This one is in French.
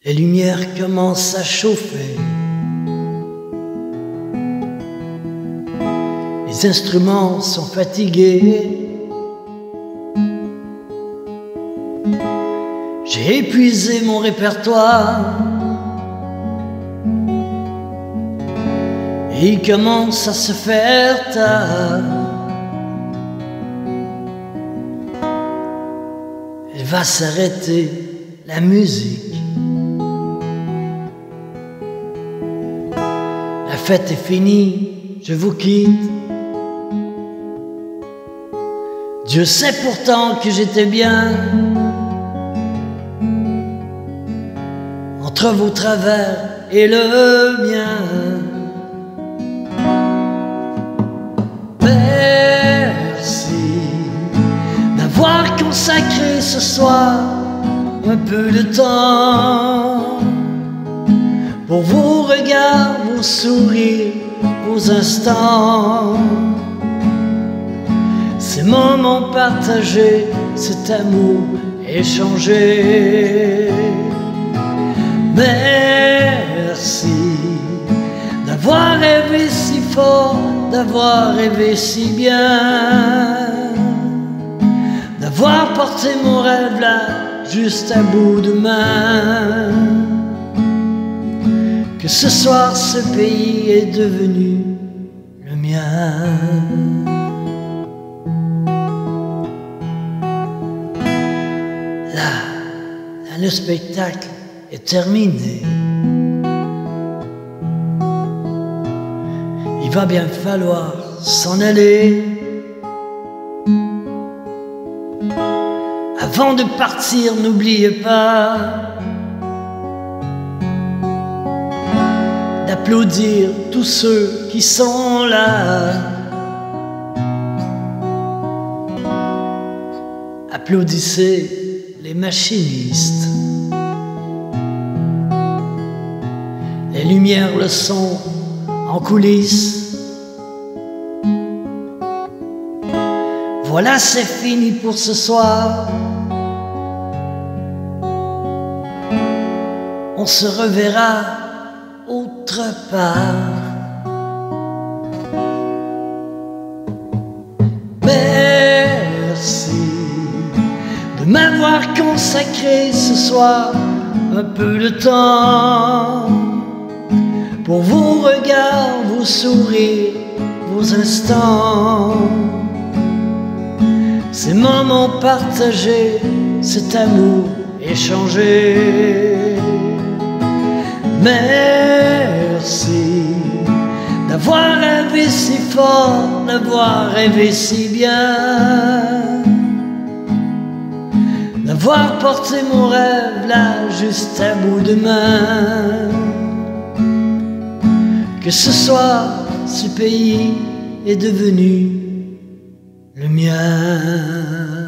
Les lumières commencent à chauffer, les instruments sont fatigués. J'ai épuisé mon répertoire et il commence à se faire tard. Elle va s'arrêter, la musique. La fête est finie, je vous quitte. Dieu sait pourtant que j'étais bien entre vos travers et le mien. Merci d'avoir consacré ce soir un peu de temps pour vos regards, vos sourires, vos instants, ces moments partagés, cet amour échangé. Merci d'avoir rêvé si fort, d'avoir rêvé si bien, d'avoir porté mon rêve là, juste à bout de main. Que ce soir ce pays est devenu le mien. Là, le spectacle est terminé. Il va bien falloir s'en aller. Avant de partir, n'oubliez pas d'applaudir tous ceux qui sont là. Applaudissez les machinistes, les lumières, le son en coulisses. Voilà, c'est fini pour ce soir. On se reverra autre part. Merci de m'avoir consacré ce soir un peu de temps pour vos regards, vos sourires, vos instants, ces moments partagés, cet amour échangé. Merci d'avoir rêvé si fort, d'avoir rêvé si bien, d'avoir porté mon rêve là, juste à bout de main. Que ce soir, ce pays est devenu le mien.